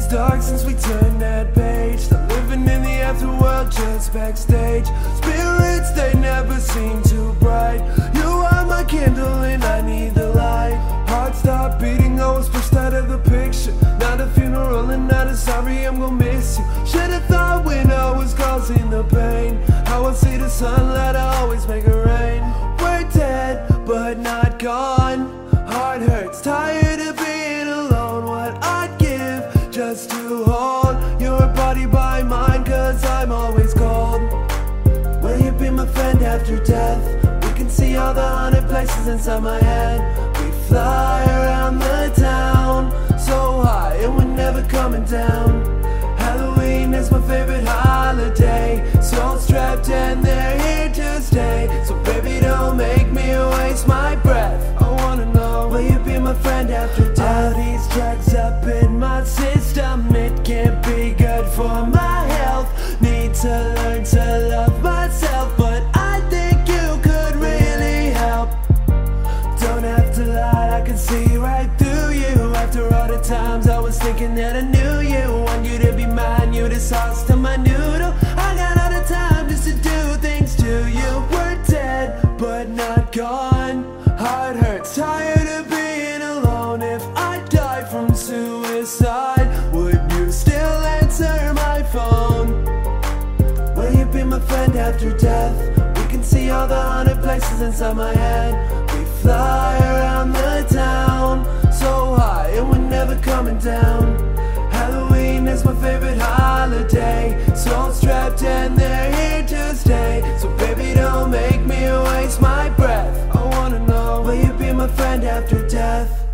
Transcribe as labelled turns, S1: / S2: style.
S1: dark since we turned that page. Still living in the afterworld, just backstage. Spirits, they never seem too bright. You are my candle and I need the light. Heart stopped beating, I was pushed out of the picture. Not a funeral and not a sorry, I'm gonna miss you. Should've thought when I was causing the pain. How I see the sunlight, I always make it rain. We're dead, but not gone. Heart hurts, tired of being alone. What I'd give just to hold your body by mine, cause I'm always cold. Will you be my friend after death? We can see all the haunted places inside my head. We fly around the town so high and we're never coming down. Halloween is my favorite holiday. Souls trapped and they're here to stay. So baby, don't make me waste my breath. I wanna know, will you be my friend after death? All these drugs up in my system, it can't be good for my health. Need to learn to love myself, but I think you could really help. Don't have to lie, I can see right through you. After all the times I was thinking that I knew you, want you to be mine, you the sauce to my noodle. I got all the time just to do things to you. We're dead, but not gone. Heart hurts, tired of being alone. If I die from suicide, would you still answer my phone? Will you be my friend after death? We can see all the haunted places inside my head. We fly around the town so high and we're never coming down. Halloween is my favorite holiday. Souls trapped and they're here to stay. So baby, don't make me waste my breath. I wanna know, will you be my friend after death?